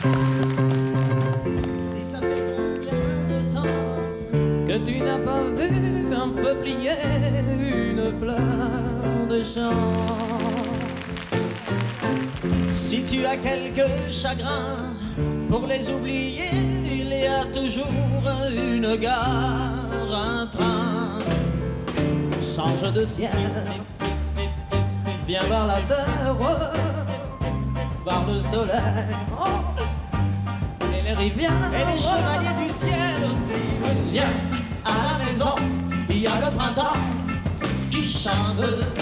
Ça fait combien de temps que tu n'as pas vu un peuplier, une fleur de champ? Si tu as quelques chagrins, pour les oublier, il y a toujours une gare, un train. Change de ciel, viens voir la terre, voir le soleil, et les rivières, et les chevaliers du ciel aussi. Viens à la maison, il y a le printemps qui chante.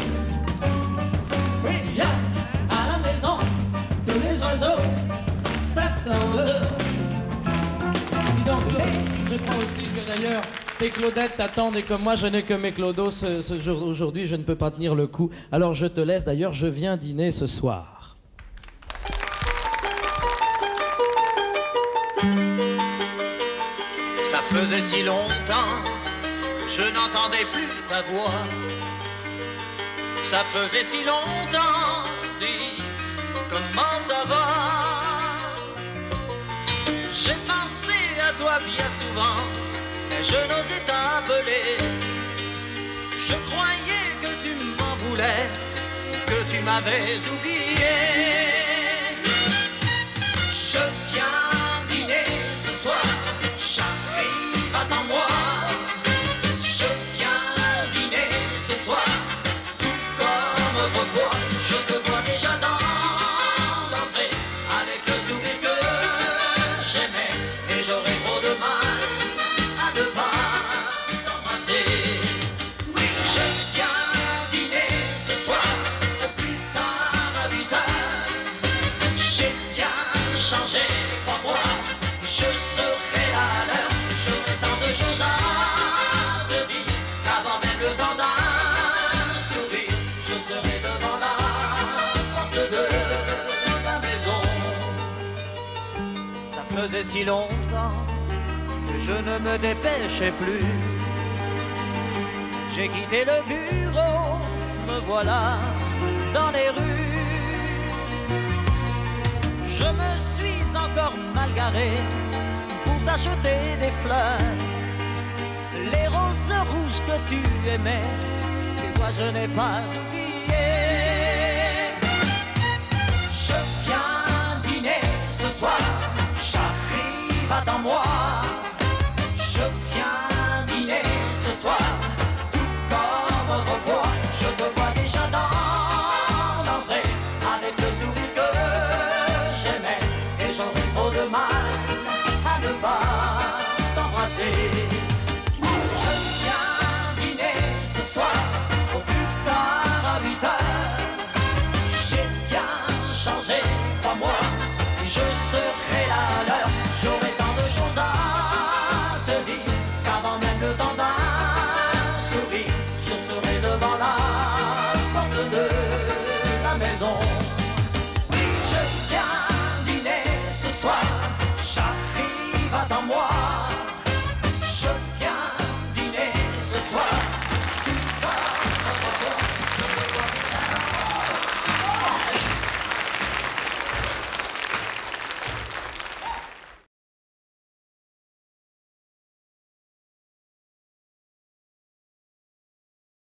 Oui, viens à la maison, tous les oiseaux t'attendent. Dis donc, je crois aussi que d'ailleurs tes Claudettes t'attendent et comme moi je n'ai que mes clodos ce jour aujourd'hui, je ne peux pas tenir le coup. Alors je te laisse, d'ailleurs je viens dîner ce soir. Ça faisait si longtemps que je n'entendais plus ta voix. Ça faisait si longtemps, dis, comment ça va? J'ai pensé à toi bien souvent, et je n'osais t'appeler. Je croyais que tu m'en voulais, que tu m'avais oublié. Je viens dîner ce soir, j'arrive, attends-moi. Je viens dîner ce soir, tout comme autrefois. Je te vois déjà dans l'entrée, avec le sourire que j'aimais, et j'aurais trop de mal à ne pas t'embrasser. Oui, je viens dîner ce soir, au plus tard à 8 heures. J'ai bien changé, crois-moi, je serai à l'heure. J'aurai tant de choses à te dire, qu'avant même le temps d'un sourire, je serai devant la porte de la maison. Ça faisait si longtemps que je ne me dépêchais plus. J'ai quitté le bureau, me voilà dans les rues. Je me suis encore mal garé pour t'acheter des fleurs. Les roses rouges que tu aimais, tu vois, je n'ai pas oublié. Je viens dîner ce soir, j'arrive, attends-moi. Je viens dîner ce soir, tout comme autrefois. Je te vois déjà dans l'entrée, avec le sourire que j'aimais, et j'aurais trop de mal à ne pas t'embrasser. Je viens dîner ce soir, au plus tard à 8 heures. J'ai bien changé, crois-moi, et je serai là à l'heure. J'aurai tant de choses à te dire, qu'avant même le temps d'un sourire, je serai devant la porte de la maison. Oui, je viens dîner ce soir, j'arrive, attends-moi.